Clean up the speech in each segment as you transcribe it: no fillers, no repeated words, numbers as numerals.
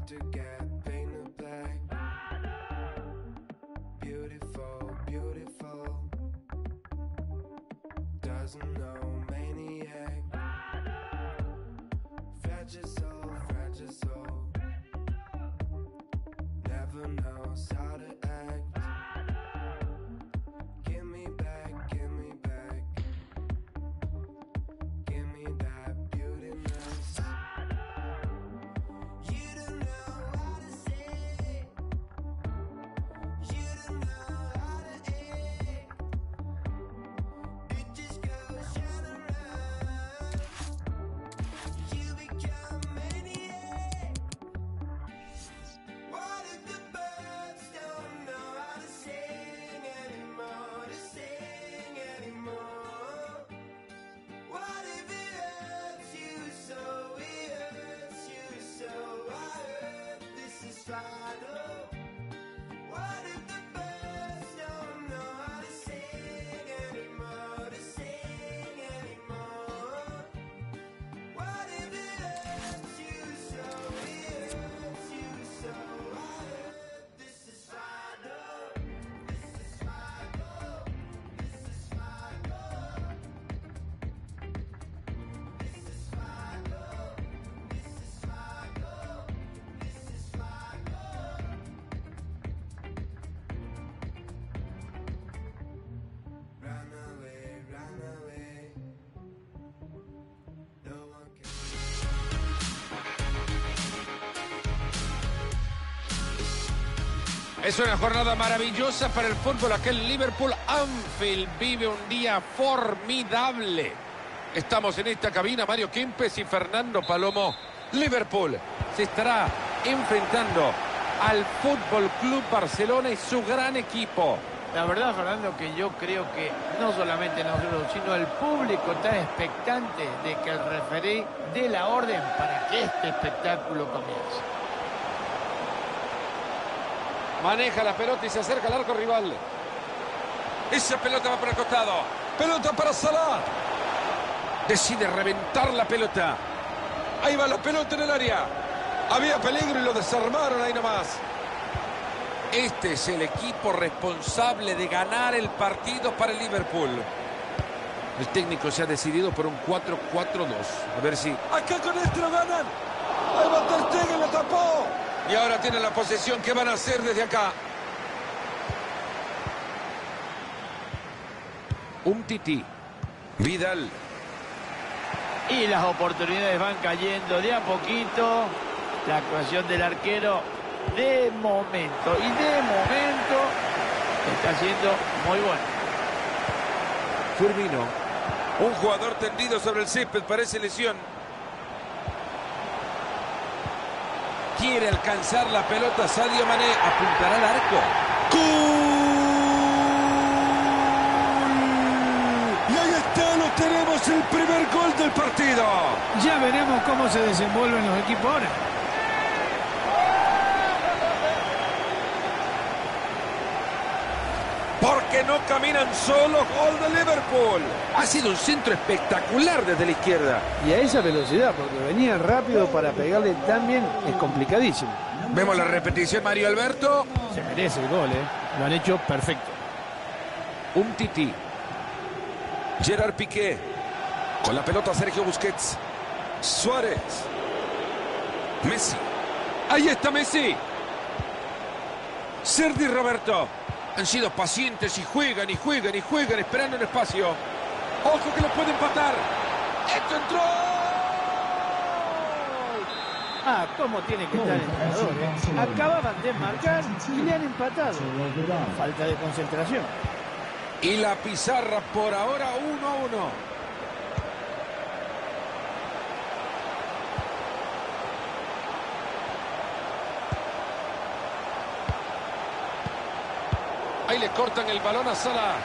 Es una jornada maravillosa para el fútbol. Aquel Liverpool Anfield vive un día formidable. Estamos en esta cabina, Mario Kempes y Fernando Palomo. Liverpool se estará enfrentando al Fútbol Club Barcelona y su gran equipo. La verdad, Fernando, que yo creo que no solamente nosotros, sino el público está expectante de que el referee dé la orden para que este espectáculo comience. Maneja la pelota y se acerca al arco rival. Esa pelota va por el costado. Pelota para Salah. Decide reventar la pelota. Ahí va la pelota en el área. Había peligro y lo desarmaron ahí nomás. Este es el equipo responsable de ganar el partido para el Liverpool. El técnico se ha decidido por un 4-4-2. A ver si... ¡Acá con esto lo ganan! ¡Ahí va Ter Stegen, lo tapó! Y ahora tienen la posesión. ¿Qué van a hacer desde acá? Umtiti. Vidal. Y las oportunidades van cayendo de a poquito. La actuación del arquero de momento. Y de momento está siendo muy bueno. Firmino. Un jugador tendido sobre el césped. Parece lesión. Quiere alcanzar la pelota Sadio Mané. Apuntará al arco. ¡Gol! Y ahí está, lo tenemos, el primer gol del partido. Ya veremos cómo se desenvuelven los equipos ahora. Porque no caminan solos. Gol de Liverpool. Ha sido un centro espectacular desde la izquierda. Y a esa velocidad, porque venía rápido para pegarle tan bien, es complicadísimo. Vemos la repetición, Mario Alberto. Se merece el gol, ¿eh? Lo han hecho perfecto. Umtiti. Gerard Piqué. Con la pelota Sergio Busquets. Suárez. Messi. Ahí está Messi. Sergi Roberto. Han sido pacientes y juegan y juegan y juegan esperando un espacio. Ojo que lo puede empatar. ¡Esto entró! Ah, cómo tiene que estar el entrenador, ¿eh? Acababan de marcar y le han empatado. Falta de concentración. Y la pizarra por ahora 1-1. Ahí le cortan el balón a Salah.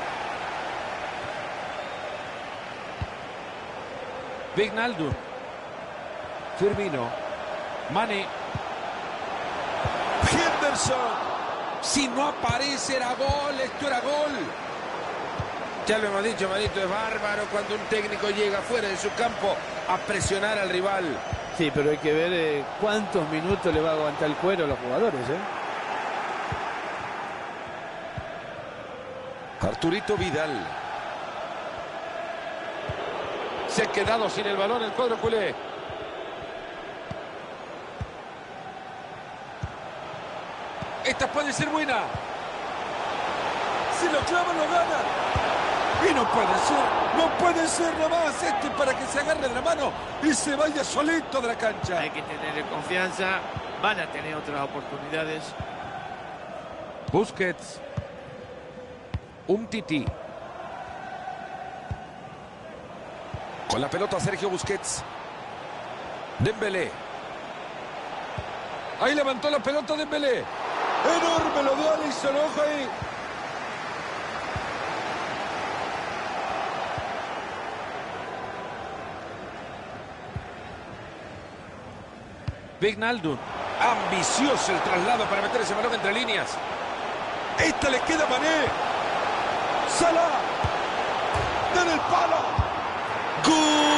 Wijnaldum. Firmino. Mané. Henderson. Si no aparece era gol, esto era gol. Ya lo hemos dicho, Manito, es bárbaro cuando un técnico llega fuera de su campo a presionar al rival. Sí, pero hay que ver cuántos minutos le va a aguantar el cuero a los jugadores, ¿eh? Arturito Vidal. Se ha quedado sin el balón el cuadro culé. Esta puede ser buena. Si lo clavan, lo ganan. Y no puede ser nomás para que se agarre de la mano y se vaya solito de la cancha. Hay que tener confianza. Van a tener otras oportunidades. Busquets. Umtiti. Con la pelota Sergio Busquets. Dembélé. Ahí levantó la pelota Dembélé. Enorme lo de Alisson, ojo ahí. Wijnaldum. Ambicioso el traslado para meter ese balón entre líneas. Esta le queda a Mané. Salah. Dan el palo. ¡Gol!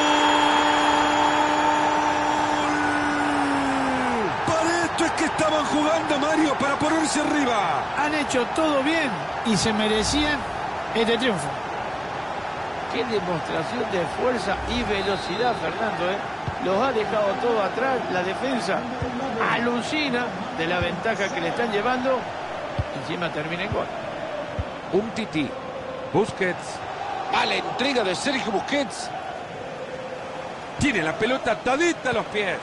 Para esto es que estaban jugando, Mario, para ponerse arriba. Han hecho todo bien y se merecían este triunfo. Qué demostración de fuerza y velocidad, Fernando, ¿eh? Los ha dejado todo atrás. La defensa alucina de la ventaja que le están llevando. Encima termina en gol. Umtiti. Busquets. A la entrega de Sergio Busquets. Tiene la pelota atadita a los pies.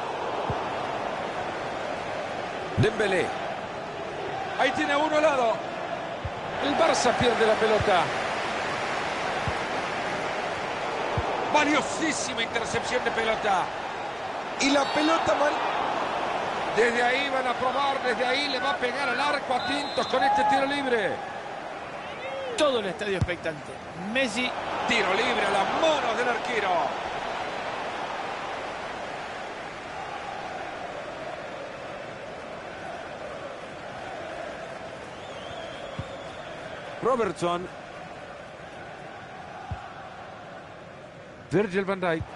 Dembélé. Ahí tiene a uno al lado. El Barça pierde la pelota. Valiosísima intercepción de pelota. Y la pelota mal. Desde ahí van a probar, desde ahí le va a pegar al arco. Atentos con este tiro libre. Todo el estadio expectante. Messi. Tiro libre a las manos del arquero. Robertson. Virgil van Dijk.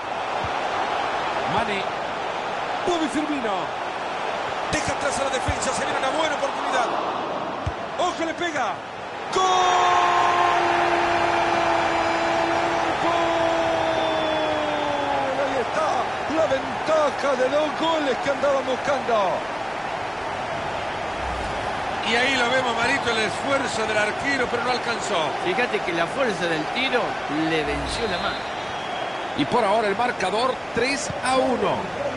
Mane. Bobby Firmino. Deja atrás a la defensa. Se viene una buena oportunidad. ¡Ojo, le pega! ¡Gol! ¡Gol! Ahí está la ventaja de 2 goles que andaban buscando. Y ahí lo vemos, Marito, el esfuerzo del arquero, pero no alcanzó. Fíjate que la fuerza del tiro le venció la mano. Y por ahora el marcador 3-1.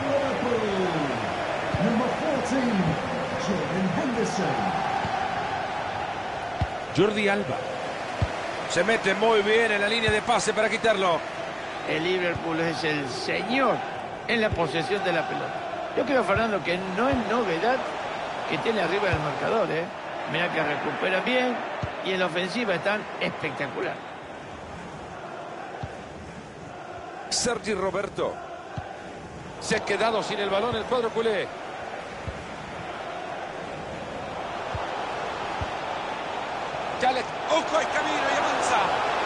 Jordi Alba. Se mete muy bien en la línea de pase para quitarlo. El Liverpool es el señor en la posesión de la pelota. Yo creo, Fernando, que no es novedad que tiene arriba el marcador, ¿eh? Mira que recupera bien y en la ofensiva están espectacular. Sergi Roberto. Se ha quedado sin el balón el cuadro culé. Ojo, hay camino y avanza.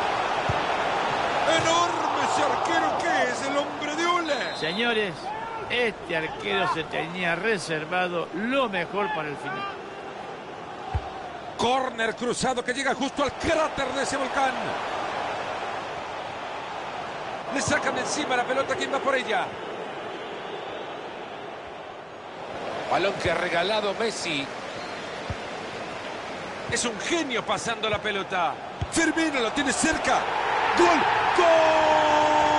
Enorme ese arquero que es el hombre de hule. Señores, este arquero se tenía reservado lo mejor para el final. Córner cruzado que llega justo al cráter de ese volcán. Le sacan de encima la pelota. ¿Quién va por ella? Balón que ha regalado Messi. Es un genio pasando la pelota. Firmino lo tiene cerca. ¡Gol! ¡Gol!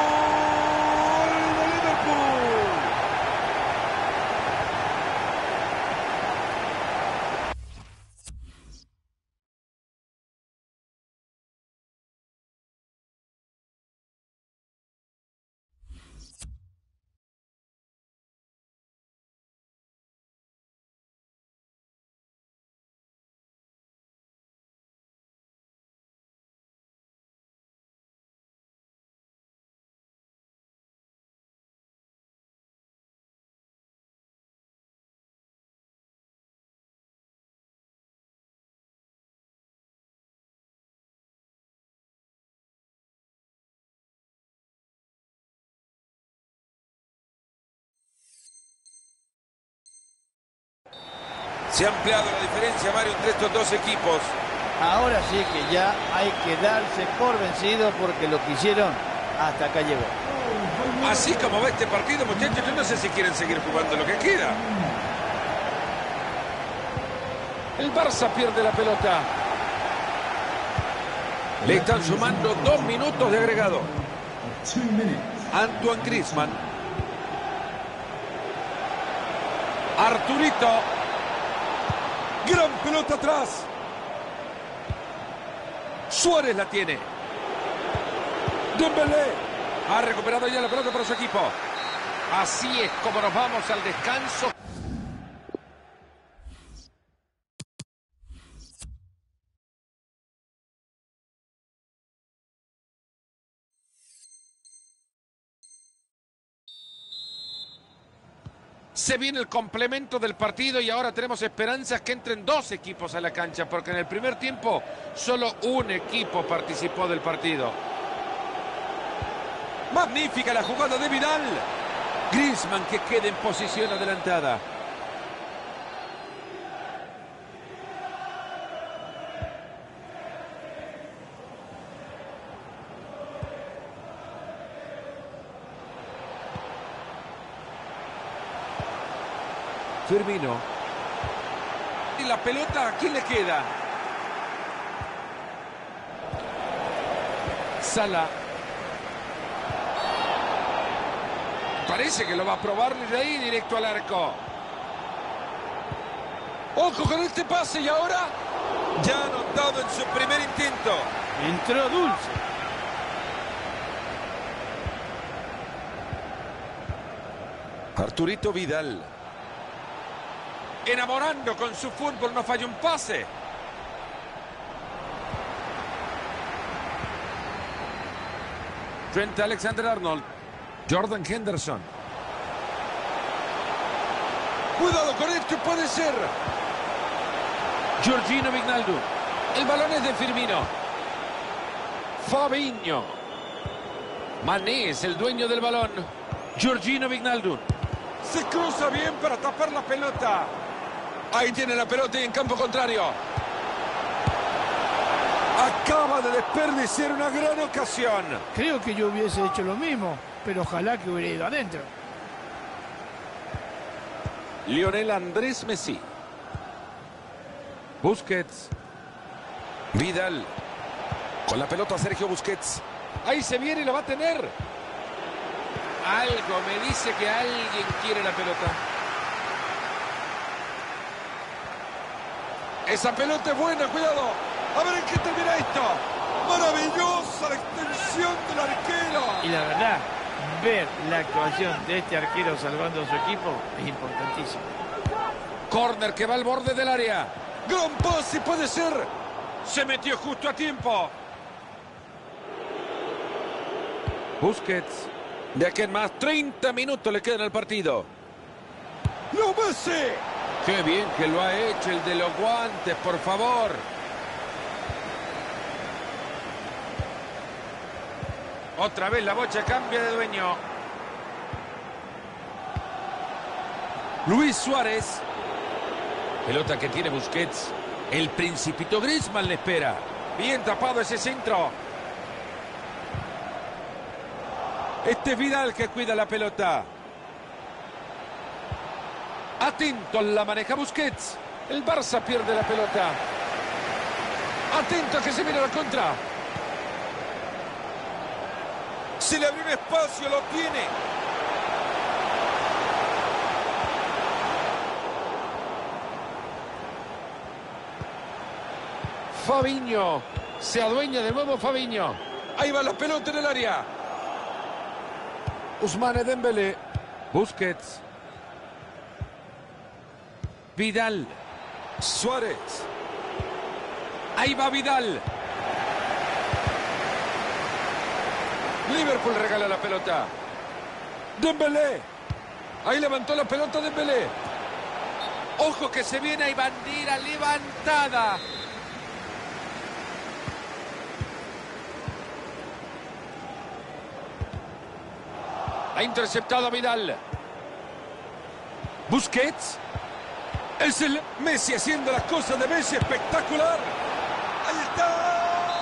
Se ha ampliado la diferencia, Mario, entre estos dos equipos. Ahora sí que ya hay que darse por vencido porque lo que hicieron hasta acá llegó. Así como va este partido, muchachos, yo no sé si quieren seguir jugando lo que queda. El Barça pierde la pelota. Le están sumando 2 minutos de agregado. Antoine Griezmann. Arturito. Gran pelota atrás. Suárez la tiene. Dembélé. Ha recuperado ya la pelota para su equipo. Así es como nos vamos al descanso. Se viene el complemento del partido y ahora tenemos esperanzas que entren 2 equipos a la cancha, porque en el primer tiempo solo un equipo participó del partido. Magnífica la jugada de Vidal. Griezmann que queda en posición adelantada. Firmino. Y la pelota, ¿a quién le queda? Salah. Parece que lo va a probar desde ahí directo al arco. Ojo con este pase y ahora ya ha anotado en su primer intento. Entró dulce. Arturito Vidal. Enamorando con su fútbol, no falla un pase. Trent Alexander-Arnold. Jordan Henderson. Cuidado con esto, puede ser. Georgino Wijnaldum. El balón es de Firmino. Fabinho. Mané es el dueño del balón. Georgino Wijnaldum. Se cruza bien para tapar la pelota. Ahí tiene la pelota y en campo contrario. Acaba de desperdiciar una gran ocasión. Creo que yo hubiese hecho lo mismo, pero ojalá que hubiera ido adentro. Lionel Andrés Messi. Busquets. Vidal. Con la pelota Sergio Busquets. Ahí se viene y lo va a tener. Algo me dice que alguien quiere la pelota. Esa pelota es buena, cuidado. A ver en qué termina esto. Maravillosa la extensión del arquero. Y la verdad, ver la actuación de este arquero salvando a su equipo es importantísimo. Corner que va al borde del área. Gran pase, puede ser. Se metió justo a tiempo. Busquets. De aquí en más, 30 minutos le quedan al partido. ¡Lo Messi! Qué bien que lo ha hecho el de los guantes, por favor. Otra vez la bocha cambia de dueño. Luis Suárez. Pelota que tiene Busquets. El Principito Griezmann le espera. Bien tapado ese centro. Este es Vidal que cuida la pelota. Atento, la maneja Busquets. El Barça pierde la pelota. Atento a que se viene la contra. Se le abrió un espacio, lo tiene. Fabinho. Se adueña de nuevo Fabinho. Ahí va la pelota en el área. Ousmane Dembélé. Busquets. Vidal. Suárez. Ahí va Vidal. Liverpool regala la pelota. Dembélé. Ahí levantó la pelota Dembélé. Ojo que se viene, hay bandera levantada. Ha interceptado a Vidal. Busquets. Es el Messi haciendo las cosas de Messi, espectacular. Ahí está.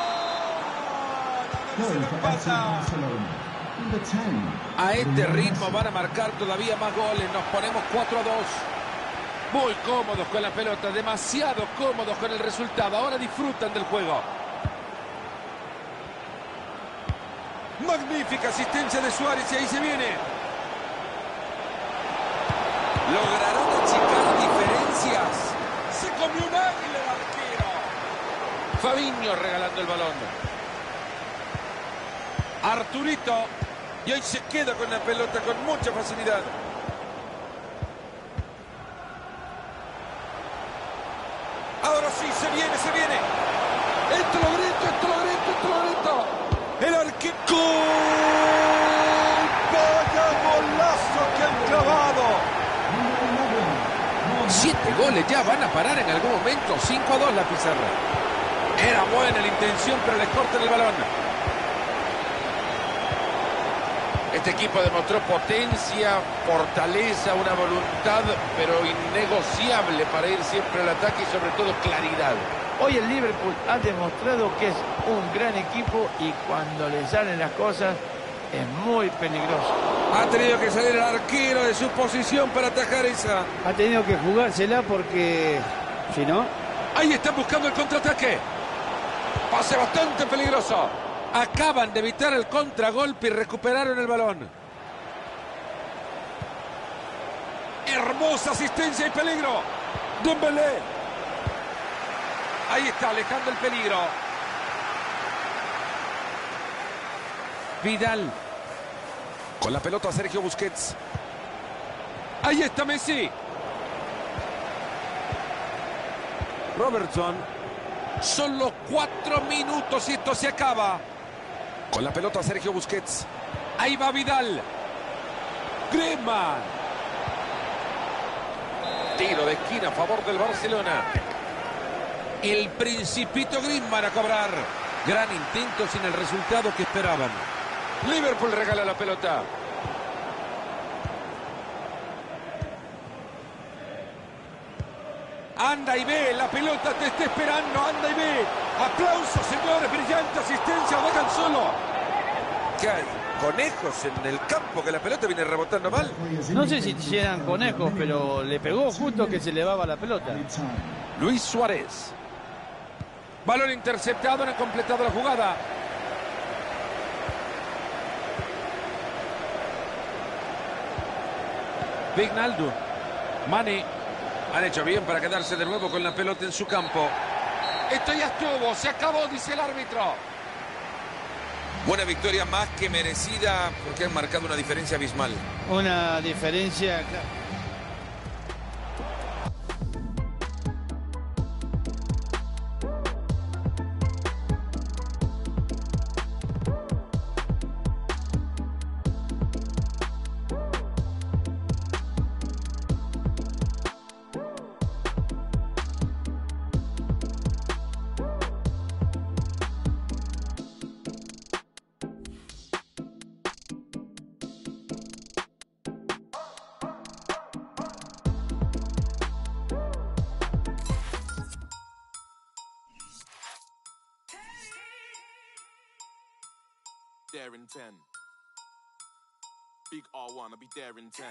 A este ritmo van a marcar todavía más goles. Nos ponemos 4-2. Muy cómodos con la pelota, demasiado cómodos con el resultado. Ahora disfrutan del juego. Magnífica asistencia de Suárez y ahí se viene. Lograron achicar diferencias. Se comió un águila el arquero. Fabinho regalando el balón. Arturito. Y ahí se queda con la pelota con mucha facilidad. Ahora sí, se viene, se viene. Esto lo grito, esto lo grito, esto lo grito. El arquero. ¡Gol! ¡Vaya golazo que han clavado! 7 goles ya van a parar en algún momento. 5-2 la pizarra. Era buena la intención, pero les cortan el balón. Este equipo demostró potencia, fortaleza, una voluntad, pero innegociable para ir siempre al ataque y sobre todo claridad. Hoy el Liverpool ha demostrado que es un gran equipo y cuando le salen las cosas es muy peligroso. Ha tenido que salir el arquero de su posición para atajar esa. Ha tenido que jugársela porque, si no... Ahí están buscando el contraataque. Pase bastante peligroso. Acaban de evitar el contragolpe y recuperaron el balón. Hermosa asistencia y peligro. Dembélé. Ahí está, alejando el peligro. Vidal. Con la pelota Sergio Busquets. Ahí está Messi. Robertson. Solo 4 minutos y esto se acaba. Con la pelota Sergio Busquets. Ahí va Vidal. Griezmann. Tiro de esquina a favor del Barcelona. El Principito Griezmann a cobrar. Gran intento sin el resultado que esperaban. Liverpool regala la pelota. Anda y ve, la pelota te está esperando, anda y ve. Aplausos, señores, brillante asistencia, dejan solo. ¿Qué hay? Conejos en el campo, que la pelota viene rebotando mal. No sé si eran conejos, pero le pegó justo que se elevaba la pelota. Luis Suárez. Balón interceptado, no ha completado la jugada. Wijnaldum. Mane. Han hecho bien para quedarse de nuevo con la pelota en su campo. Esto ya estuvo, se acabó, dice el árbitro. Buena victoria más que merecida porque han marcado una diferencia abismal. Una diferencia... There in 10. Big R1, I'll be there in 10.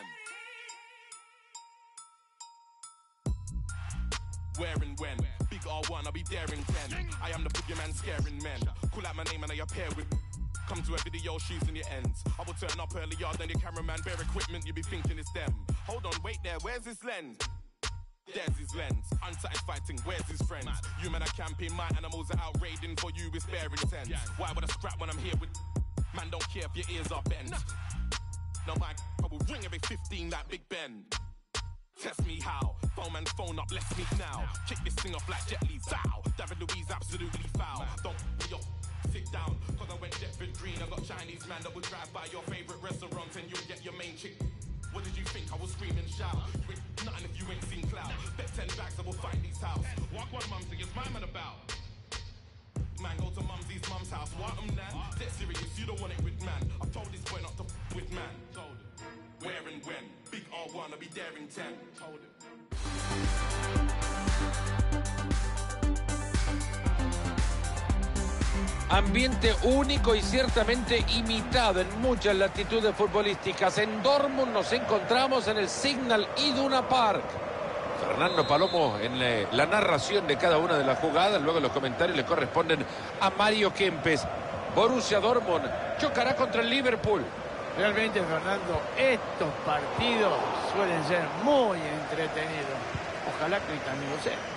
Where and when? Big R1, I'll be there in 10. I am the boogeyman scaring men. Call out my name and I appear with... Come to a video shooting your ends. I will turn up earlier than your cameraman. Bare equipment, you be thinking it's them. Hold on, wait there, where's his lens? There's his lens. Unsatisfied thing, where's his friends? You men are camping, my animals are out raiding for you with spare intent. Why would I scrap when I'm here with... Man, don't care if your ears are bent. No, my I will ring every 15 like Big Ben. Test me how. Phone man, phone up, let's meet now. Kick this thing off like Jet Li. Zow. David Louise absolutely foul. Don't be your sit down. Cause I went Deptford Green. I got Chinese man that would drive by your favorite restaurant and you'll get your main chick. What did you think? I will scream and shout. You ain't nothing if you ain't seen clout. Bet 10 bags I will find these house. Walk one mum thing is my man about. Man, go to mumsy's mum's house. What nan? Dead serious, you don't want it with man. I've told this boy not to with man. Told him. Where and when? Big R1, I'll be there in 10. Told him. Ambiente único y ciertamente imitado en muchas latitudes futbolísticas. En Dortmund nos encontramos en el Signal Iduna Park. Fernando Palomo en la narración de cada una de las jugadas. Luego los comentarios le corresponden a Mario Kempes. Borussia Dortmund chocará contra el Liverpool. Realmente, Fernando, estos partidos suelen ser muy entretenidos. Ojalá que hoy también lo sea.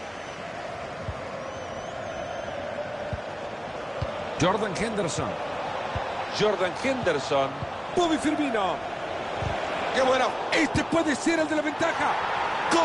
Jordan Henderson. Jordan Henderson. Bobby Firmino. ¡Qué bueno! Este puede ser el de la ventaja. ¡Gol!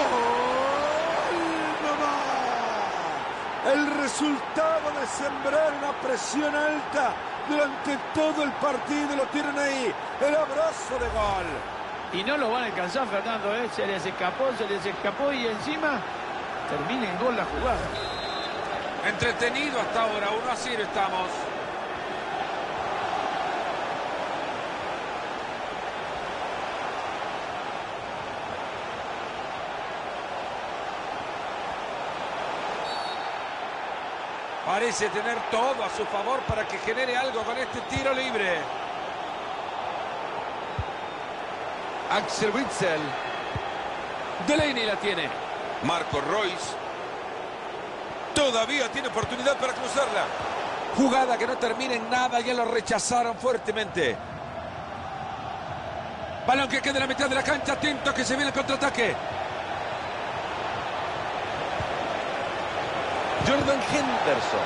¡Mamá! El resultado de sembrar una presión alta durante todo el partido lo tienen ahí. El abrazo de gol. Y no lo van a alcanzar, Fernando, ¿eh? Se les escapó y encima termina en gol la jugada. Entretenido hasta ahora, 1-0 estamos. Parece tener todo a su favor para que genere algo con este tiro libre. Axel Witsel. Delaney la tiene. Marco Reus. Todavía tiene oportunidad para cruzarla. Jugada que no termina en nada, ya lo rechazaron fuertemente. Balón que queda en la mitad de la cancha, atento que se viene el contraataque. Jordan Henderson.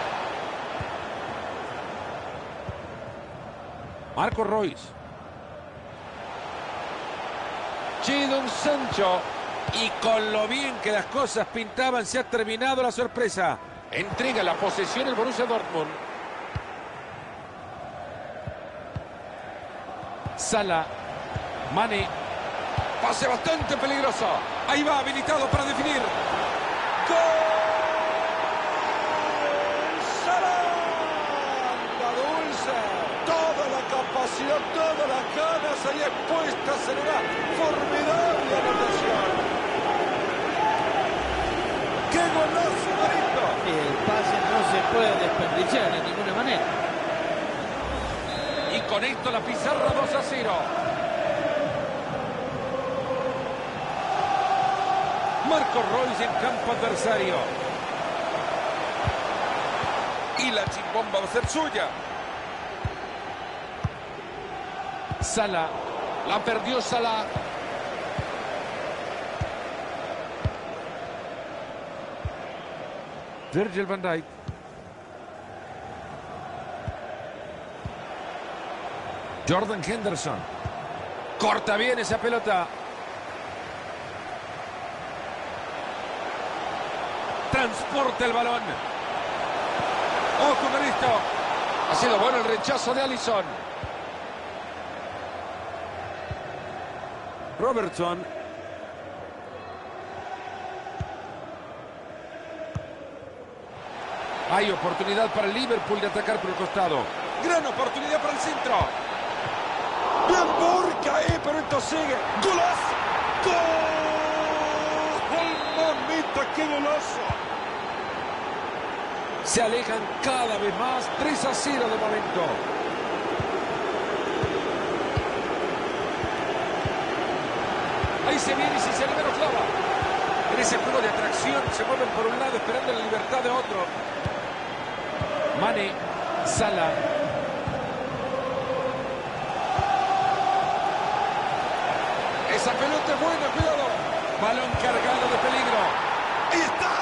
Marco Reus. Jadon Sancho. Y con lo bien que las cosas pintaban, se ha terminado la sorpresa. Entrega la posesión el Borussia Dortmund. Salah. Mane. Pase bastante peligroso. Ahí va, habilitado para definir. ¡Gol! Toda la capacidad, todas las ganas ahí expuestas en una formidable anotación. ¡Qué golazo, Marito! El pase no se puede desperdiciar de ninguna manera. Y con esto la pizarra 2-0. Marco Reus en campo adversario. Y la chimbomba va a ser suya. Salah. La perdió Salah. Virgil van Dijk. Jordan Henderson. Corta bien esa pelota. Transporta el balón. Ojo con esto. Ha sido bueno el rechazo de Alisson. Robertson. Hay oportunidad para el Liverpool de atacar por el costado. Gran oportunidad para el centro. Bien Borca, pero esto sigue. ¡Golazo! ¡Gol! ¡Mamita, qué golazo! Se alejan cada vez más. 3-0 de momento. Ahí se viene y si se anima lo clava. En ese juego de atracción se mueven por un lado esperando la libertad de otro. Mane, Salah. Esa pelota es buena, cuidado. Balón cargado de peligro. Ahí está.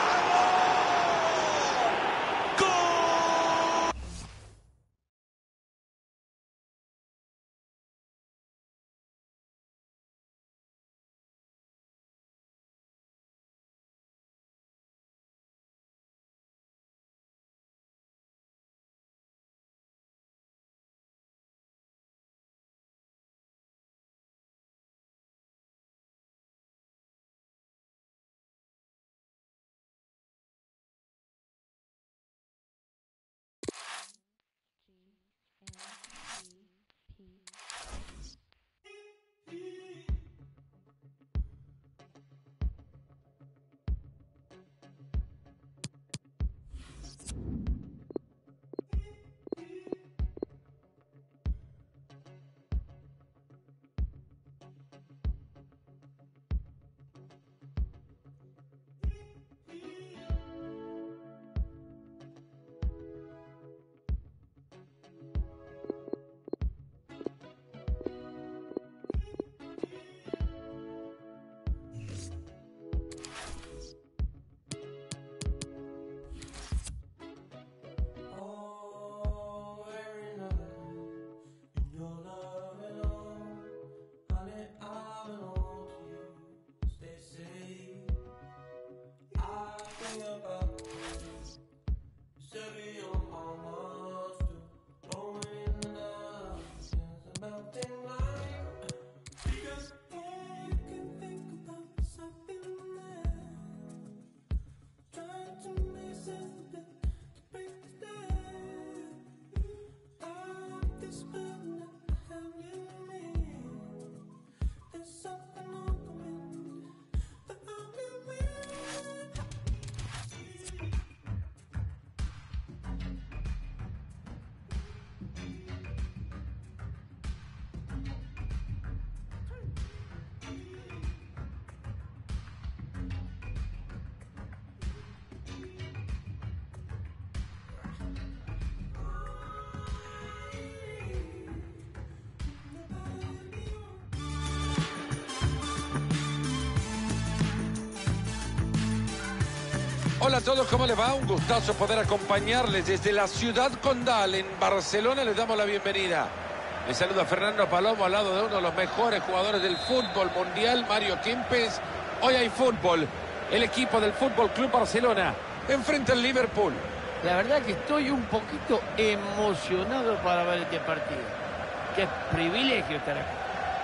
Hola a todos, ¿cómo les va? Un gustazo poder acompañarles desde la ciudad condal en Barcelona. Les damos la bienvenida. Les saluda Fernando Palomo al lado de uno de los mejores jugadores del fútbol mundial, Mario Kempes. Hoy hay fútbol. El equipo del Fútbol Club Barcelona enfrenta al Liverpool. La verdad que estoy un poquito emocionado para ver este partido. Qué privilegio estar aquí.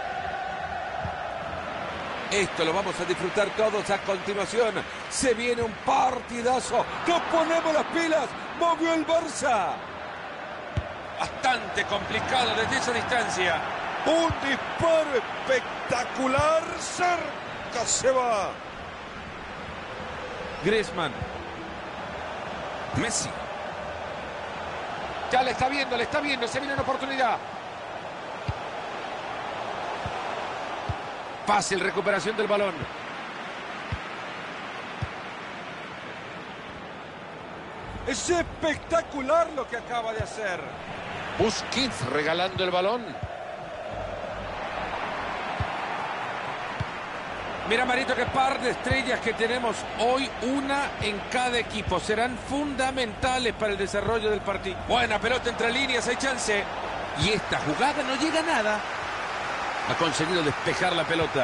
Esto lo vamos a disfrutar todos a continuación. Se viene un partidazo. ¡Nos ponemos las pilas! ¡Movió el Barça! Bastante complicado desde esa distancia. Un disparo espectacular. Cerca se va. Griezmann. Messi. Ya le está viendo. Se viene una oportunidad. Fácil recuperación del balón. Es espectacular lo que acaba de hacer. Busquets regalando el balón. Mira, Marito, qué par de estrellas que tenemos hoy, una en cada equipo. Serán fundamentales para el desarrollo del partido. Buena pelota entre líneas, hay chance. Y esta jugada no llega a nada. Ha conseguido despejar la pelota.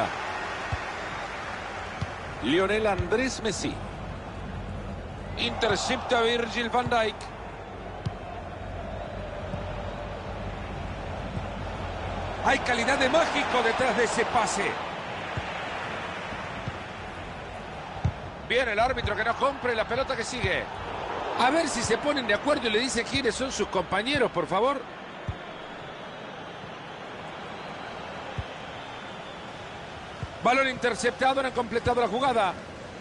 Lionel Andrés Messi. Intercepta a Virgil van Dijk. Hay calidad de mágico detrás de ese pase. Bien, el árbitro que no compre la pelota que sigue. A ver si se ponen de acuerdo y le dice quiénes son sus compañeros, por favor. Balón interceptado, no han completado la jugada.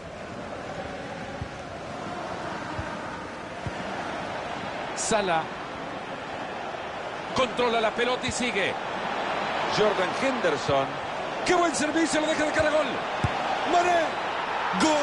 Salah. Controla la pelota y sigue. Jordan Henderson. ¡Qué buen servicio! Lo deja de cara a gol. ¡Mané! ¡Gol!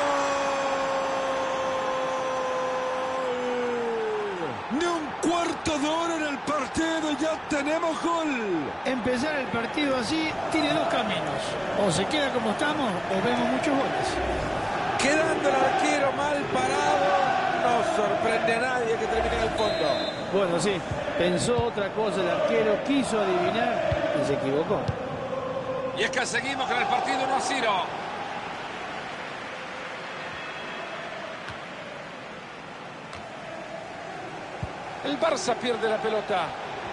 Ni un cuarto de hora en el partido, ya tenemos gol. Empezar el partido así tiene dos caminos. O se queda como estamos o vemos muchos goles. Quedando el arquero mal parado, no sorprende a nadie que termine en el fondo. Bueno, sí, pensó otra cosa el arquero, quiso adivinar y se equivocó. Y es que seguimos con el partido 1-0. El Barça pierde la pelota.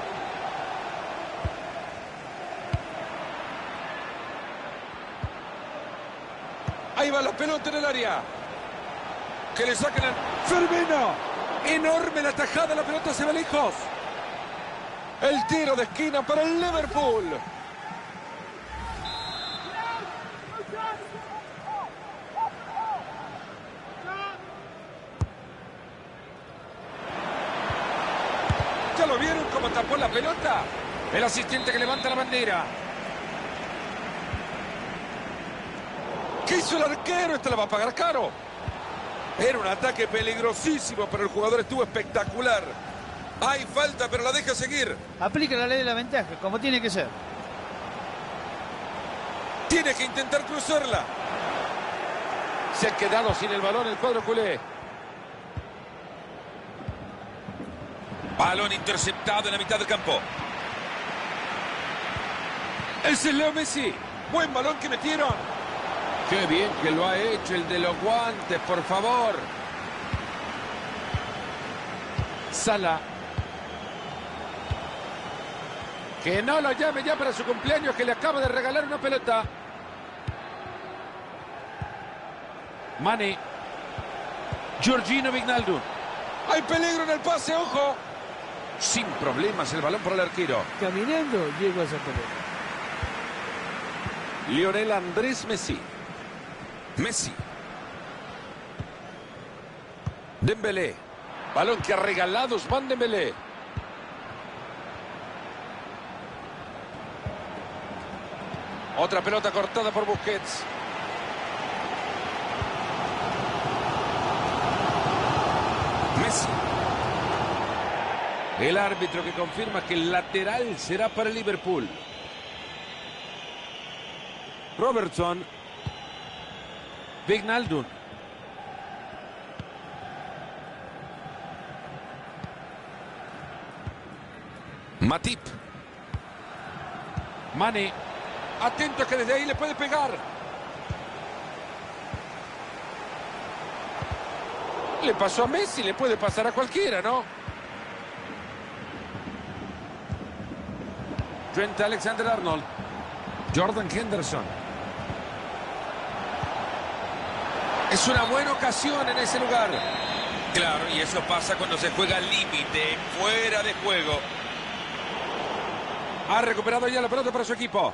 Ahí va la pelota en el área. Que le saquen al Firmino. Enorme la tajada, la pelota se va lejos. El tiro de esquina para el Liverpool. ¿Ya lo vieron cómo tapó la pelota? El asistente que levanta la bandera. ¿Qué hizo el arquero? Esta la va a pagar caro. Era un ataque peligrosísimo, pero el jugador estuvo espectacular. Hay falta, pero la deja seguir. Aplica la ley de la ventaja, como tiene que ser. Tiene que intentar cruzarla. Se ha quedado sin el balón el cuadro culé. Balón interceptado en la mitad del campo. Ese es Leo Messi. Buen balón que metieron. Qué bien que lo ha hecho el de los guantes, por favor. Salah. Que no lo llame ya para su cumpleaños, que le acaba de regalar una pelota. Mané. Georgino Wijnaldum. Hay peligro en el pase, ojo. Sin problemas el balón para el arquero. Caminando llegó a esa pelota. Lionel Andrés Messi. Messi. Dembélé. Balón que ha regalado Ousmane Dembélé. Otra pelota cortada por Busquets. Messi. El árbitro que confirma que el lateral será para el Liverpool. Robertson. Wijnaldum. Matip. Mane. Atento que desde ahí le puede pegar. Le pasó a Messi, le puede pasar a cualquiera, ¿no? Trent Alexander-Arnold. Jordan Henderson. Es una buena ocasión en ese lugar. Claro, y eso pasa cuando se juega al límite, fuera de juego. Ha recuperado ya la pelota para su equipo.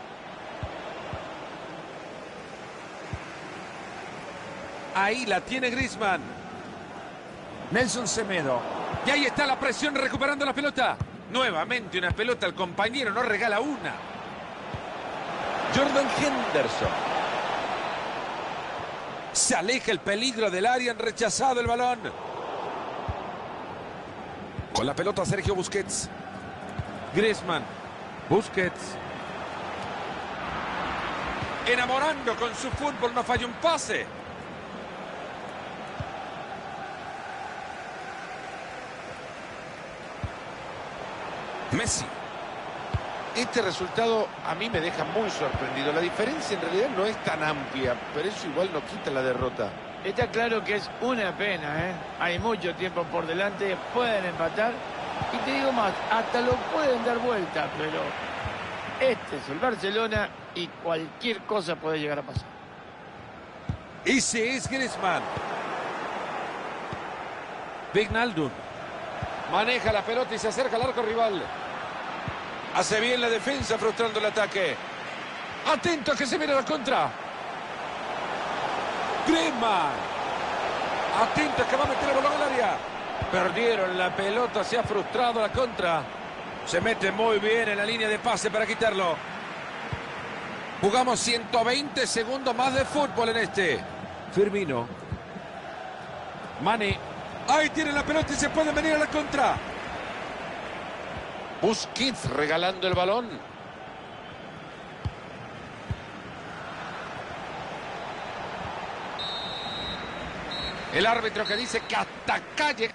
Ahí la tiene Griezmann. Nelson Semedo. Y ahí está la presión recuperando la pelota. Nuevamente una pelota al compañero, no regala una. Jordan Henderson. Se aleja el peligro del área, han rechazado el balón. Con la pelota Sergio Busquets. Griezmann. Busquets. Enamorando con su fútbol, no falla un pase. Messi. Este resultado a mí me deja muy sorprendido. La diferencia en realidad no es tan amplia, pero eso igual no quita la derrota. Está claro que es una pena, ¿eh? Hay mucho tiempo por delante, pueden empatar. Y te digo más, hasta lo pueden dar vuelta, pero este es el Barcelona y cualquier cosa puede llegar a pasar. Ese es Griezmann. Wijnaldum. Maneja la pelota y se acerca al arco rival. Hace bien la defensa, frustrando el ataque. Atento que se viene la contra. Griezmann. Atento que va a meter el balón al área. Perdieron la pelota, se ha frustrado la contra. Se mete muy bien en la línea de pase para quitarlo. Jugamos 120 segundos más de fútbol en este. Firmino. Mane. Ahí tiene la pelota y se puede venir a la contra. Busquets regalando el balón. El árbitro que dice que hasta acá llega.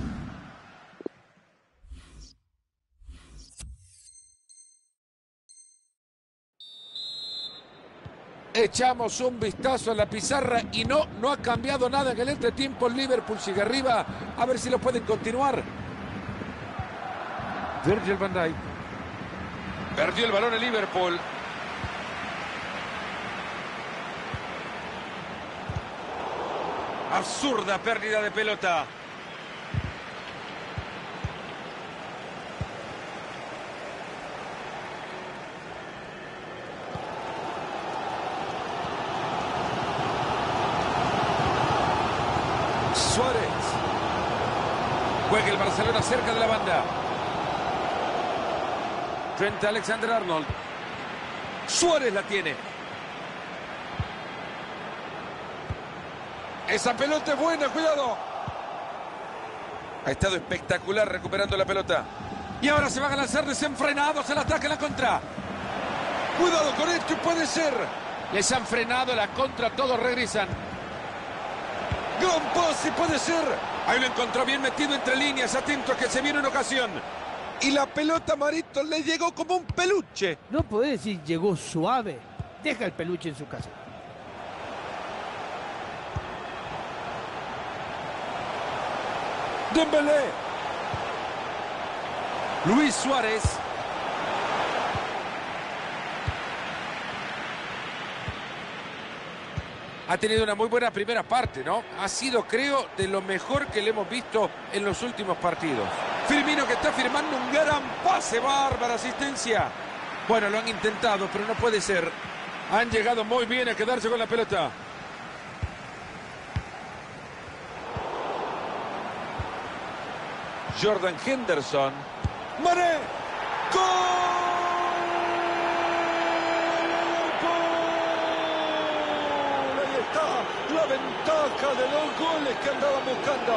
Echamos un vistazo a la pizarra y no ha cambiado nada en el entretiempo. El Liverpool sigue arriba. A ver si lo pueden continuar. Virgil van Dijk. Perdió el balón el Liverpool. Absurda pérdida de pelota. Suárez. Juega el Barcelona cerca de la banda. Trent Alexander-Arnold. Suárez la tiene. Esa pelota es buena, cuidado. Ha estado espectacular recuperando la pelota. Y ahora se van a lanzar desenfrenados al ataque en la contra. Cuidado con esto y puede ser. Les han frenado la contra, todos regresan. Gran pase, puede ser. Ahí lo encontró bien metido entre líneas, atento a que se viene una ocasión. Y la pelota, Marito, le llegó como un peluche. No podés decir llegó suave. Deja el peluche en su casa. Dembélé. Luis Suárez. Ha tenido una muy buena primera parte, ¿no? Ha sido, creo, de lo mejor que le hemos visto en los últimos partidos. Firmino que está firmando un gran pase, bárbara asistencia. Bueno, lo han intentado, pero no puede ser. Han llegado muy bien a quedarse con la pelota. Jordan Henderson. ¡Mané! ¡Gol! La ventaja de 2 goles que andaban buscando.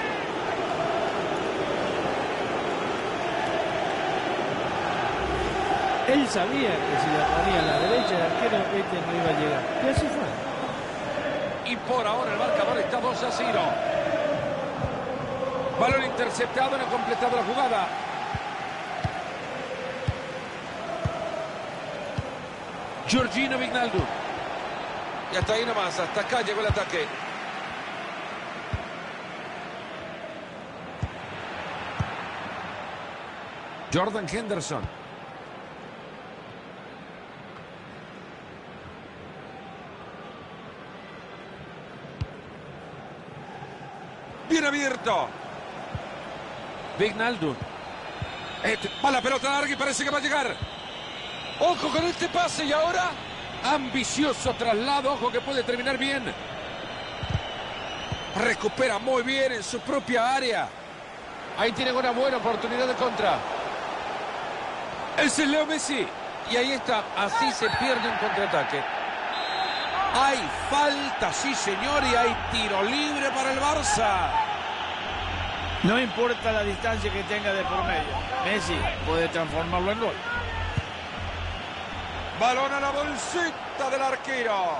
Él sabía que si la ponía a la derecha el arquero, este no iba a llegar. Y así fue. Y por ahora el marcador está 2-0. Balón interceptado, no ha completado la jugada. Georgino Wijnaldum. Y hasta ahí nomás, hasta acá llegó el ataque. Jordan Henderson. Bien abierto. Wijnaldum. Va la pelota larga y parece que va a llegar. Ojo con este pase y ahora ambicioso traslado. Ojo que puede terminar bien. Recupera muy bien en su propia área. Ahí tienen una buena oportunidad de contra. Ese es Leo Messi. Y ahí está. Así se pierde un contraataque. Hay falta, sí señor, y hay tiro libre para el Barça. No importa la distancia que tenga de por medio. Messi puede transformarlo en gol. Balón a la bolsita del arquero.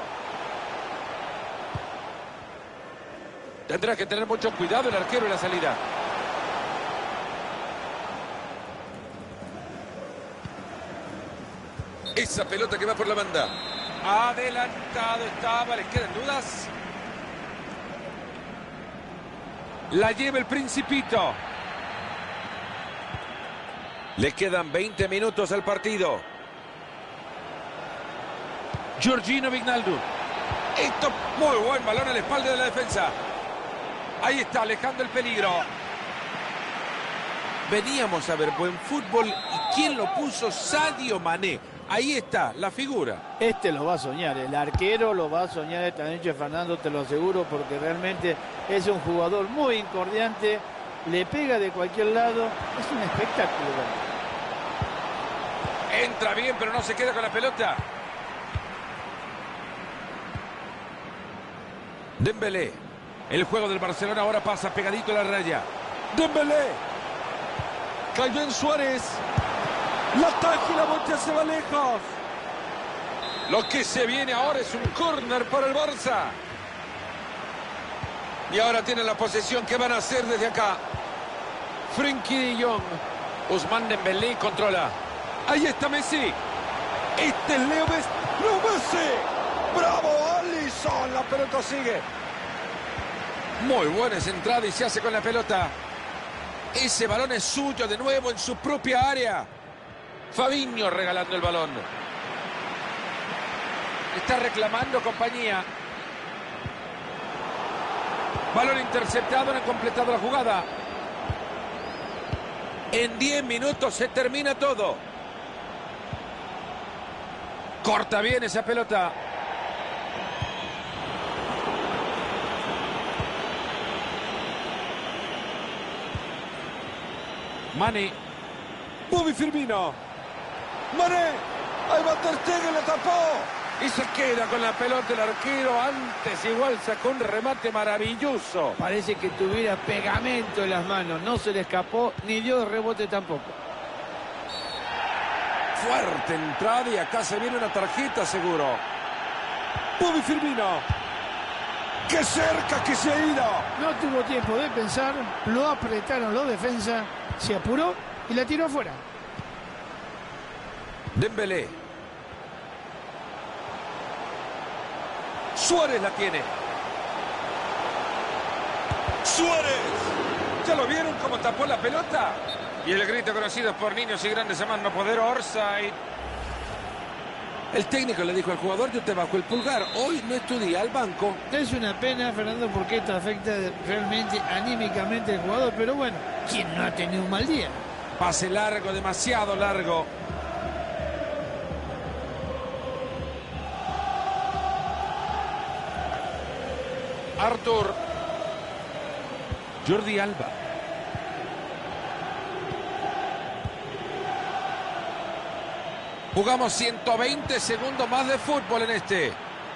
Tendrá que tener mucho cuidado el arquero en la salida. Esa pelota que va por la banda. Adelantado estaba, ¿les quedan dudas? La lleva el Principito. Le quedan 20 minutos al partido. Georgino Wijnaldum. Esto, muy buen balón a la espalda de la defensa. Ahí está, alejando el peligro. Veníamos a ver buen fútbol. ¿Y quién lo puso? Sadio Mané. Ahí está, la figura. Este lo va a soñar, el arquero lo va a soñar esta noche, Fernando, te lo aseguro, porque realmente es un jugador muy incordiante, le pega de cualquier lado, es un espectáculo. Entra bien, pero no se queda con la pelota. Dembélé. El juego del Barcelona ahora pasa pegadito a la raya. Dembélé. Cayó en Suárez. La ataca y la voltea se va lejos. Lo que se viene ahora es un córner para el Barça. Y ahora tienen la posesión. ¿Qué van a hacer desde acá? Frenkie de Jong. Ousmane Dembélé controla. Ahí está Messi. Este es Leo Messi. ¡Bravo, Alisson! La pelota sigue. Muy buena esa entrada y se hace con la pelota. Ese balón es suyo de nuevo en su propia área. Fabinho regalando el balón. Está reclamando compañía. Balón interceptado, no han completado la jugada. En 10 minutos se termina todo. Corta bien esa pelota. Mané. Bobby Firmino. Mané. Ahí va Ter Stegen, le tapó. Y se queda con la pelota el arquero. Antes igual sacó un remate maravilloso. Parece que tuviera pegamento en las manos, no se le escapó ni dio rebote tampoco. Fuerte entrada y acá se viene una tarjeta seguro. Bobby Firmino. ¡Qué cerca que se ha ido! No tuvo tiempo de pensar, lo apretaron los defensas, se apuró y la tiró afuera. Dembélé. Suárez la tiene. Suárez. ¿Ya lo vieron cómo tapó la pelota? Y el grito conocido por niños y grandes a más no poder, Orsay. El técnico le dijo al jugador: yo te bajo el pulgar, hoy no es tu día, al banco. Es una pena, Fernando, porque esto afecta realmente anímicamente al jugador, pero bueno, ¿quién no ha tenido un mal día? Pase largo, demasiado largo. Arthur. Jordi Alba. Jugamos 120 segundos más de fútbol en este.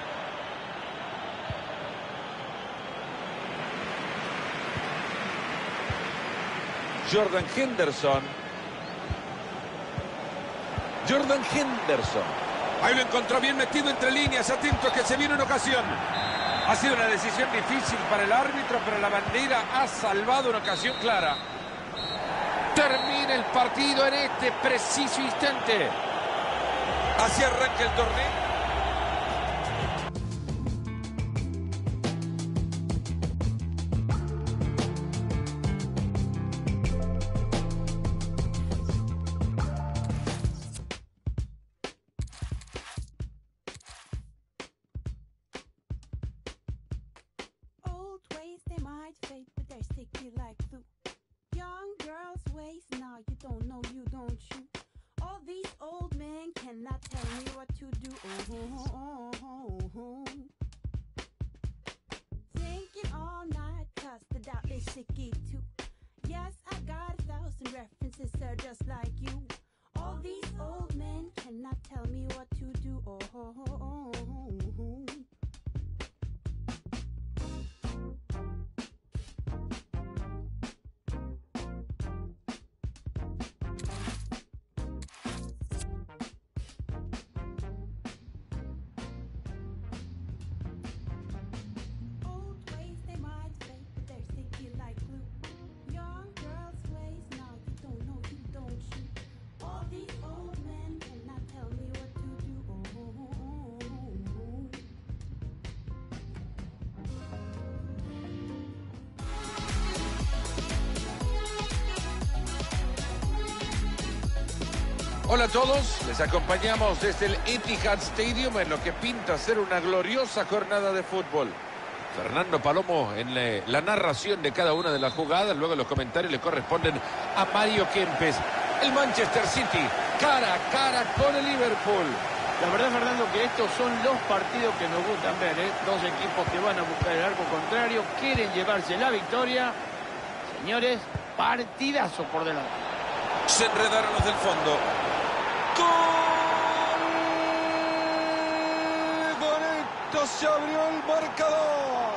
Jordan Henderson. Jordan Henderson. Ahí lo encontró bien metido entre líneas. Atento que se viene una ocasión. Ha sido una decisión difícil para el árbitro, pero la bandera ha salvado una ocasión clara. Termina el partido en este preciso instante. Así arranca el torneo. cannot tell me what to do. Thinking all night, cause the doubt is sicky too. Yes, I got 1,000 references, sir, just like you. All these old men cannot tell me what to do. Old ways they might fade, but they're sticky like glue. Young girls' ways, now you don't know, you don't shoot. All these old men cannot tell me what to do. Hola a todos, les acompañamos desde el Etihad Stadium en lo que pinta ser una gloriosa jornada de fútbol. Fernando Palomo en la narración de cada una de las jugadas, luego los comentarios le corresponden a Mario Kempes. El Manchester City cara a cara con el Liverpool. La verdad, Fernando, que estos son los partidos que nos gustan ver, ¿eh? Dos equipos que van a buscar el arco contrario, quieren llevarse la victoria. Señores, partidazo por delante. Se enredaron los del fondo. ¡Gol! Con esto se abrió el marcador.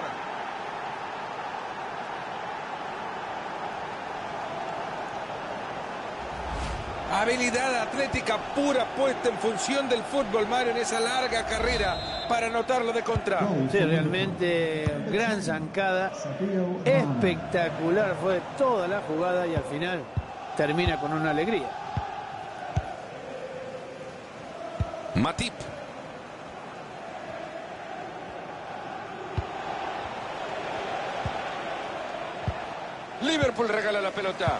Habilidad atlética pura puesta en función del fútbol, Mario, en esa larga carrera para anotarlo de contra. Sí, realmente gran zancada. Espectacular fue toda la jugada y al final termina con una alegría. Matip. Liverpool regala la pelota.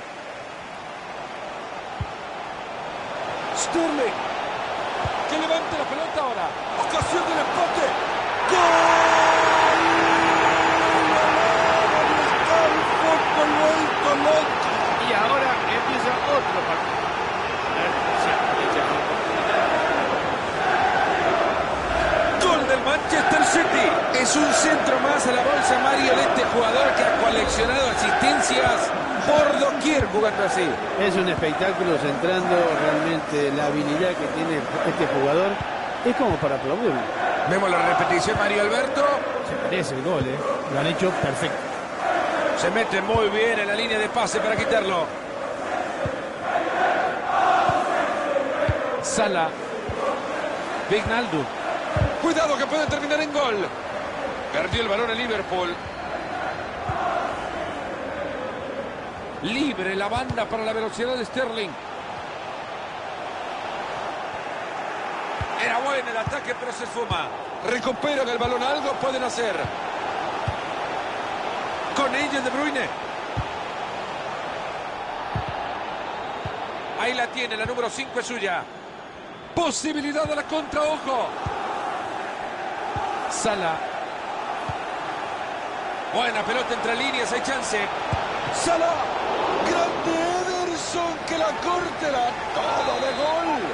Sterling. Que levante la pelota ahora. Ocasión del empate. ¡Gol! Está el fútbol vuelto loco. Y ahora empieza otro partido. Gol del Manchester City. Es un centro más a la bolsa, Mario, de este jugador que ha coleccionado asistencias por doquier jugando así. Es un espectáculo centrando realmente la habilidad que tiene este jugador. Es como para aplaudirlo. Vemos la repetición, Mario Alberto. Se parece el gol, lo han hecho perfecto. Se mete muy bien en la línea de pase para quitarlo. Salah. Wijnaldum. Cuidado que puede terminar en gol. Perdió el balón el Liverpool. Libre la banda para la velocidad de Sterling. Era bueno el ataque, pero se suma. Recuperan el balón, algo pueden hacer. Con ella De Bruyne. Ahí la tiene, la número 5 es suya. Posibilidad de la contra, ojo. Salah. Buena pelota entre líneas, hay chance. Salah. Grande Ederson que la corta, todo de gol.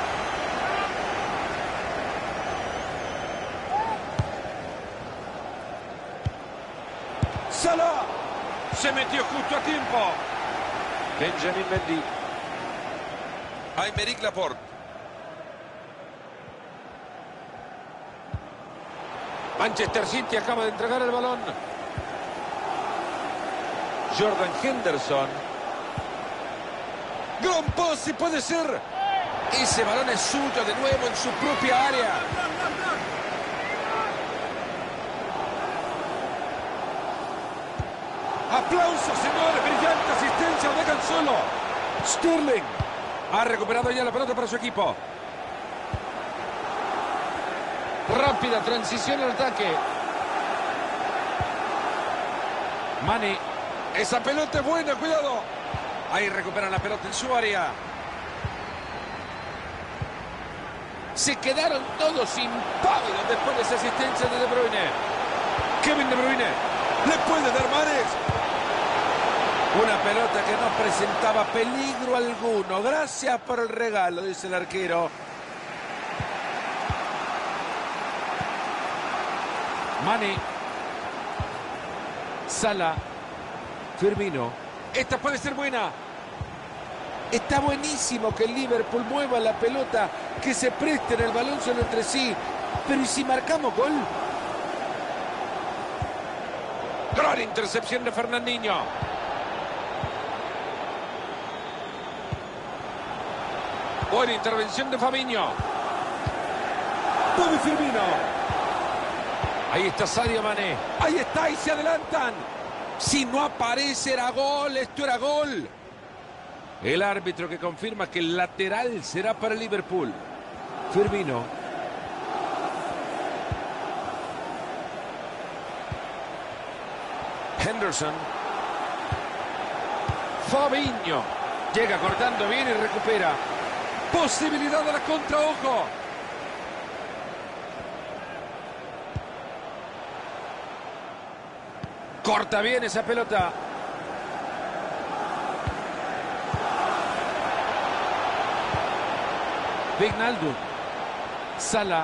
Salah. Se metió justo a tiempo. Benjamin Mendy. Aymeric Laporte. Manchester City acaba de entregar el balón. Jordan Henderson. Gran pase, puede ser. Ese balón es suyo de nuevo en su propia área. Aplausos, señores. Brillante asistencia. Dejan solo. Sterling. Ha recuperado ya la pelota para su equipo. Rápida transición al ataque. Mane. Esa pelota es buena, cuidado. Ahí recuperan la pelota en su área. Se quedaron todos impávidos después de esa asistencia de De Bruyne. Kevin De Bruyne. Le puede dar Mahrez. Una pelota que no presentaba peligro alguno. Gracias por el regalo, dice el arquero. Mane. Salah. Firmino. Esta puede ser buena. Está buenísimo que el Liverpool mueva la pelota, que se presten el balón solo entre sí. Pero ¿y si marcamos gol? Gran intercepción de Fernandinho. Buena intervención de Fabinho. Bobby Firmino. Ahí está Sadio Mané. Ahí está y se adelantan. Si no aparece era gol, esto era gol. El árbitro que confirma que el lateral será para el Liverpool. Firmino. Henderson. Fabinho. Llega cortando bien y recupera. Posibilidad de la contra, ojo. Corta bien esa pelota. Wijnaldum. Salah.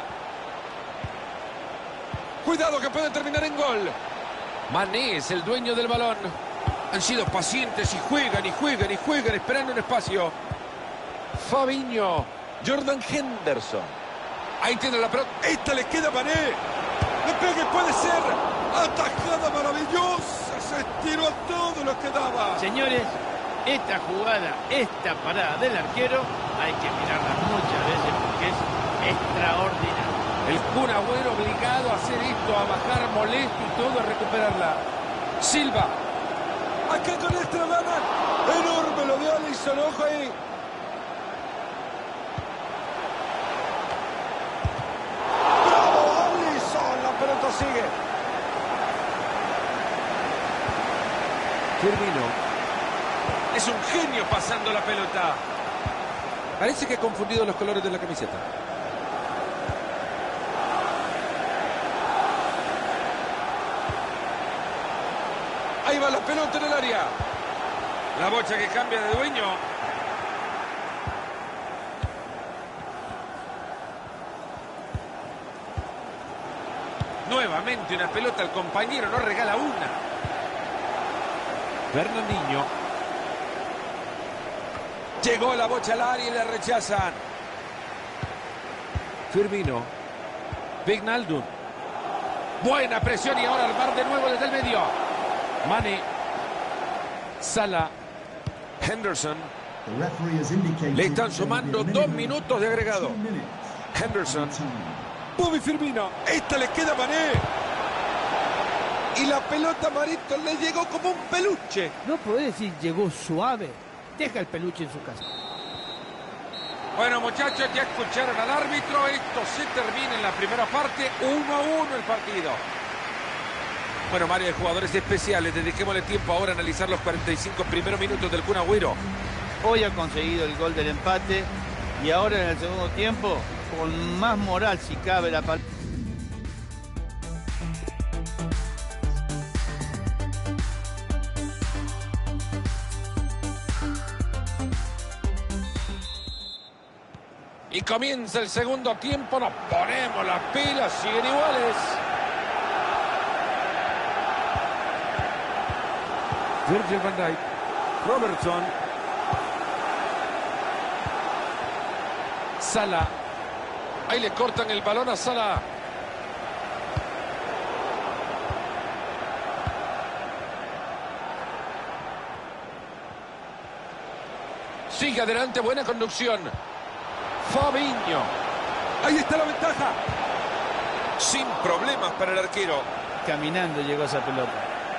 Cuidado que puede terminar en gol. Mané es el dueño del balón. Han sido pacientes y juegan y juegan y juegan esperando un espacio. Fabinho. Jordan Henderson. Ahí tiene la pelota. Esta le queda a Mané. Le pegue, puede ser. Atajada maravillosa. Se estiró a todo lo que daba. Señores, esta jugada, esta parada del arquero, hay que mirarla muchas veces porque es extraordinaria. El Kun Agüero obligado a hacer esto, a bajar molesto y todo, a recuperarla. Silva. Acá con extra ganan. Enorme lo de Alisson, ojo ahí. ¡Bravo, Alisson! La pelota sigue. Firmino. Es un genio pasando la pelota. Parece que ha confundido los colores de la camiseta. Ahí va la pelota en el área. La bocha que cambia de dueño. Nuevamente una pelota al compañero, no regala una. Fernandinho. Llegó la bocha al área y la rechazan. Firmino. Wijnaldum. Buena presión y ahora armar de nuevo desde el medio. Mane. Salah. Henderson. Le están sumando 2 minutos de agregado. Henderson. Bobby Firmino. Esta le queda a Mané. Y la pelota, Marito, le llegó como un peluche. No podés decir llegó suave. Deja el peluche en su casa. Bueno, muchachos, ya escucharon al árbitro. Esto se termina en la primera parte. 1-1 el partido. Bueno, Mario, de jugadores especiales, dediquémosle tiempo ahora a analizar los 45 primeros minutos del Kun Agüero. Hoy ha conseguido el gol del empate y ahora en el segundo tiempo, con más moral si cabe la palabra. Y comienza el segundo tiempo, nos ponemos las pilas, siguen iguales. Virgil van Dijk. Robertson. Salah. Ahí le cortan el balón a Salah. Sigue adelante, buena conducción. Fabinho. Ahí está la ventaja. Sin problemas para el arquero. Caminando llegó esa pelota.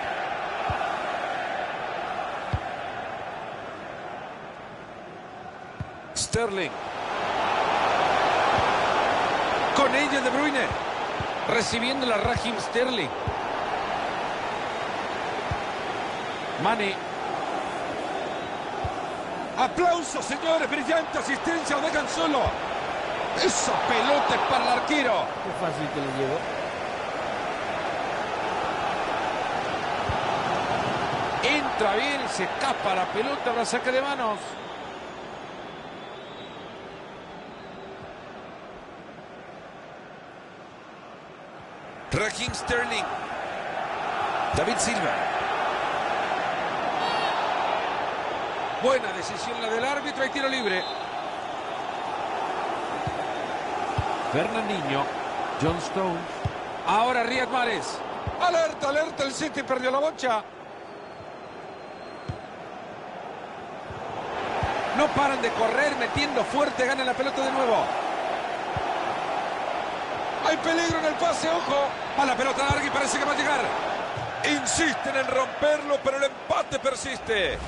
Sterling. Con ella De Bruyne. Recibiendo la Raheem Sterling. Mane. Aplausos, señores. Brillante asistencia. Lo dejan solo. Esa pelota es para el arquero. Qué fácil que le llegó. Entra bien y se escapa la pelota. La saca de manos. Raheem Sterling. David Silva. Buena decisión la del árbitro y tiro libre. Fernandinho. John Stones. Ahora Riyad Mahrez. Alerta, alerta, el City perdió la bocha. No paran de correr, metiendo fuerte, gana la pelota de nuevo. Hay peligro en el pase, ojo. A la pelota larga y parece que va a llegar. Insisten en romperlo, pero el empate persiste.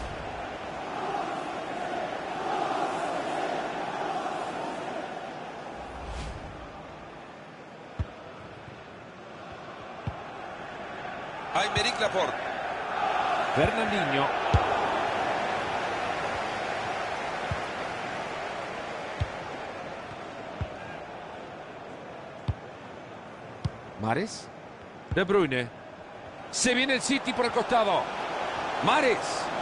Aymeric Laporte. Fernandinho. Mahrez. De Bruyne. Se viene el City por el costado. Mahrez.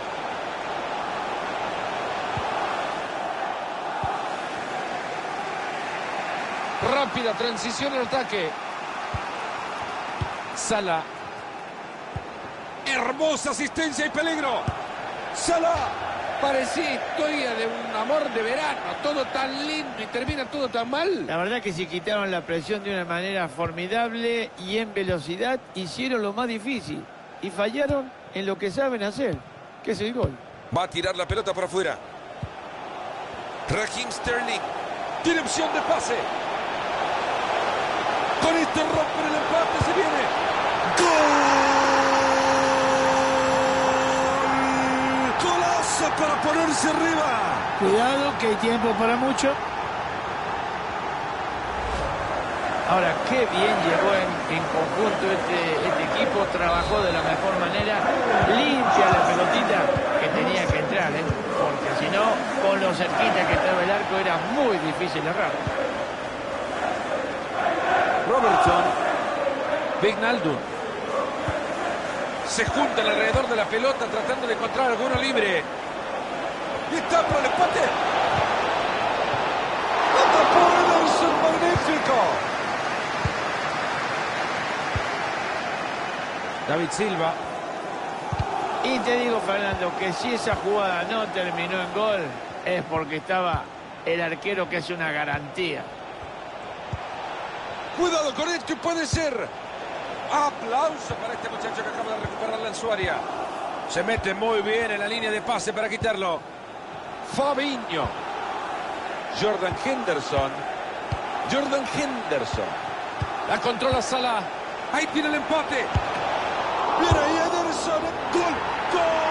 Rápida transición al ataque. Salah. Hermosa asistencia y peligro. Salah. Parecía historia de un amor de verano. Todo tan lindo y termina todo tan mal. La verdad que se quitaron la presión de una manera formidable y en velocidad hicieron lo más difícil. Y fallaron en lo que saben hacer, que es el gol. Va a tirar la pelota por afuera. Raheem Sterling. Tiene opción de pase. Con esto rompen el empate. Se viene. ¡Gol! ¡Golazo para ponerse arriba! Cuidado que hay tiempo para mucho. Ahora, qué bien llegó en conjunto este equipo, trabajó de la mejor manera, limpia la pelotita que tenía que entrar, porque si no, con lo cerquita que estaba el arco era muy difícil errar. Robertson. Wijnaldum. Se juntan alrededor de la pelota tratando de encontrar alguno libre. Y está por el empate. ¡Atrapó Ederson! ¡Magnífico! David Silva. Y te digo, Fernando, que si esa jugada no terminó en gol, es porque estaba el arquero, que es una garantía. Cuidado con esto, puede ser. Aplauso para este muchacho que acaba de recuperarla en su área. Se mete muy bien en la línea de pase para quitarlo. Fabinho. Jordan Henderson. Jordan Henderson. La controla Salah. Ahí tiene el empate. Viene ahí Ederson. ¡Gol! ¡Gol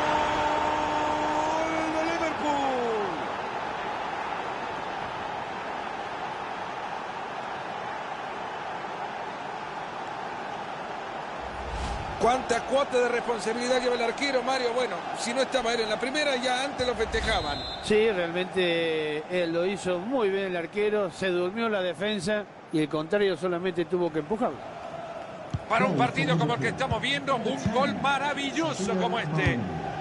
de Liverpool! ¿Cuánta cuota de responsabilidad lleva el arquero, Mario? Bueno, si no estaba él en la primera, ya antes lo festejaban. Sí, realmente él lo hizo muy bien el arquero, se durmió la defensa y el contrario solamente tuvo que empujarlo. Para un partido como el que estamos viendo, un gol maravilloso como este.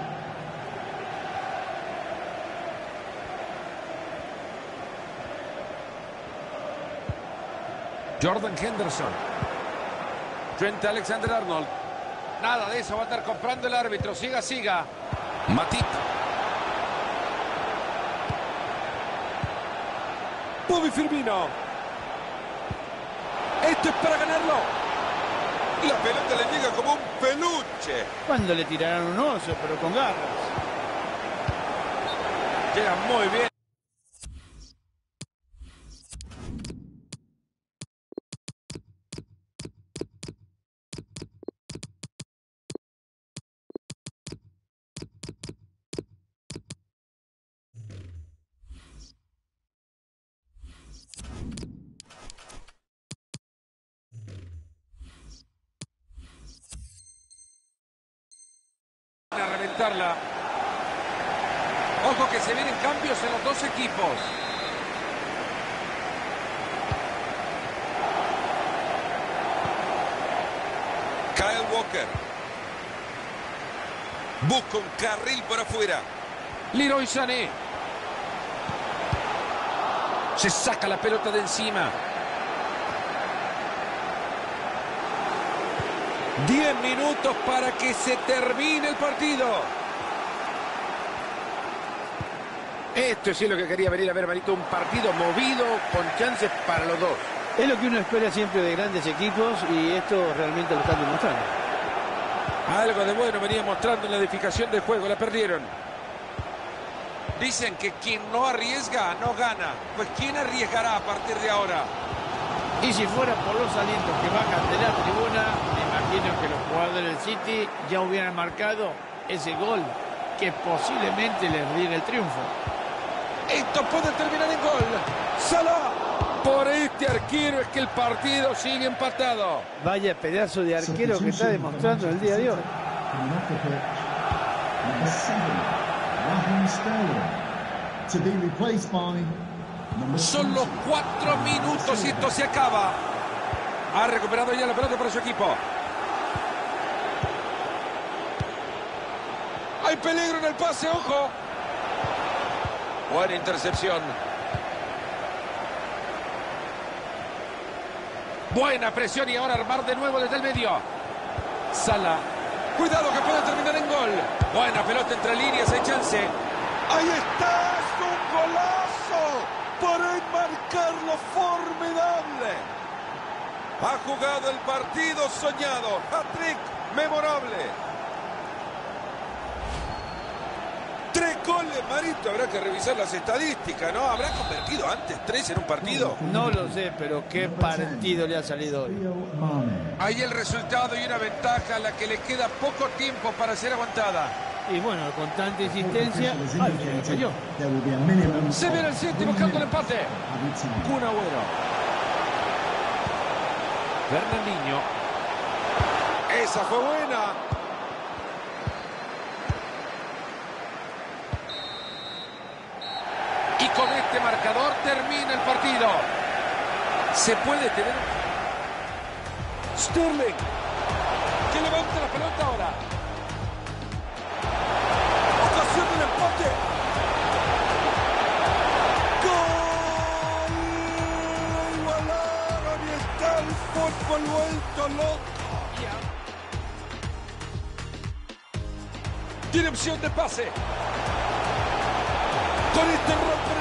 Jordan Henderson. Trent Alexander-Arnold. Nada de eso va a estar comprando el árbitro. Siga, siga. Matip. Bobby Firmino. Esto es para ganarlo. La pelota le llega como un peluche. Cuando le tiraron un oso, pero con garras. Llega muy bien. A reventarla. Ojo que se vienen cambios en los dos equipos. Kyle Walker. Busca un carril por afuera. Leroy Sané. Se saca la pelota de encima. 10 minutos para que se termine el partido. Esto sí es lo que quería venir a ver, Marito. Un partido movido con chances para los dos. Es lo que uno espera siempre de grandes equipos y esto realmente lo están demostrando. Algo de bueno venía mostrando en la edificación del juego. La perdieron. Dicen que quien no arriesga no gana. Pues ¿quién arriesgará a partir de ahora? Y si fuera por los alientos que bajan de la tribuna, me imagino que los jugadores del City ya hubieran marcado ese gol que posiblemente les diera el triunfo. Esto puede terminar en gol. Salah. Por este arquero es que el partido sigue empatado. Vaya pedazo de arquero que está demostrando el día de hoy. Son los 4 minutos y esto se acaba. Ha recuperado ya la pelota para su equipo. Hay peligro en el pase, ojo. Buena intercepción. Buena presión y ahora armar de nuevo desde el medio. Salah. Cuidado que puede terminar en gol. Buena pelota entre líneas, hay chance. Ahí está, es un golazo. Para enmarcarlo formidable. Ha jugado el partido soñado. Hat-trick memorable. 3 goles, Marito. Habrá que revisar las estadísticas, ¿no? ¿Habrá convertido antes 3 en un partido? No lo sé, pero qué partido le ha salido hoy. Ahí el resultado y una ventaja a la que le queda poco tiempo para ser aguantada. Y bueno, con tanta insistencia, al final cayó. Se viene el City buscando el empate. Kun Agüero. Fernandinho. Esa fue buena. Y con este marcador termina el partido. Se puede tener... Sterling. Que levanta la pelota ahora. Ocasión del empate. ¡Gol! Igualaron y está el fútbol vuelto loco. Tiene opción de pase. Con este rompe